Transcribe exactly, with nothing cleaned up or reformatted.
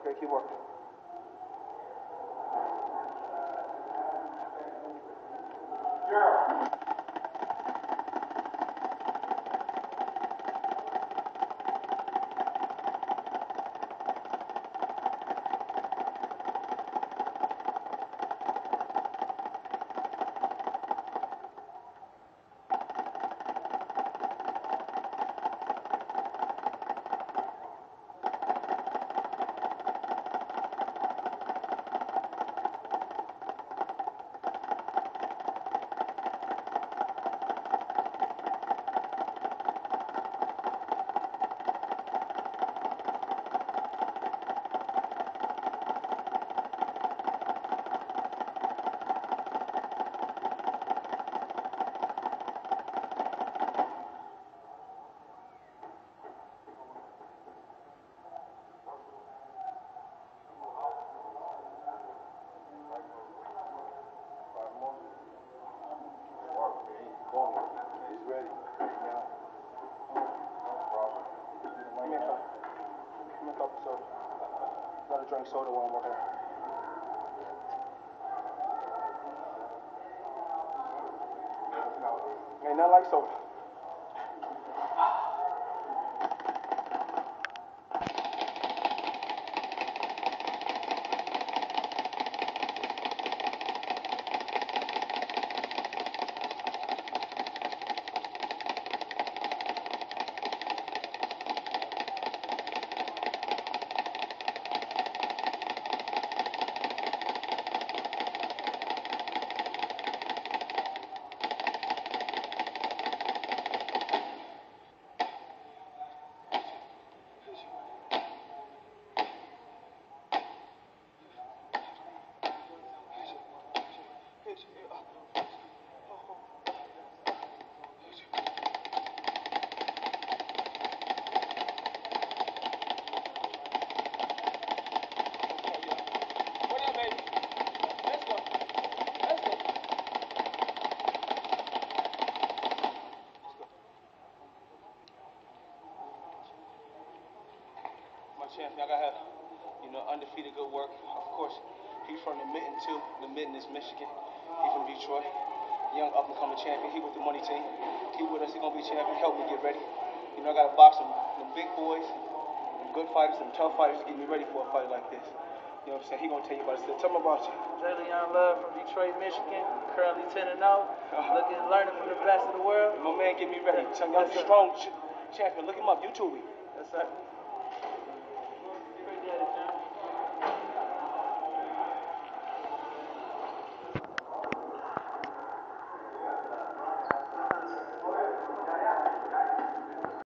Okay, keep working. Yeah. He's ready. Yeah. No problem. Give me a cup. Give me a cup of soda. Gotta drink soda while I'm working out. Ain't nothing like soda. Champion, I gotta have, you know, undefeated good work. Of course, he's from the Mitten too. The Mitten is Michigan. He's from Detroit. Young up and coming champion. He with the money team. He with us. He gonna be champion. Help me get ready. You know, I gotta box some, some big boys, some good fighters, some tough fighters to get me ready for a fight like this. You know what I'm saying? He gonna tell you about it. Tell me about you. Jalen Love from Detroit, Michigan. Currently ten and oh. Looking, learning from the best of the world. My man, get me ready. Tell me I'm a strong ch champion. Look him up. YouTube me. That's right. Appreciate it,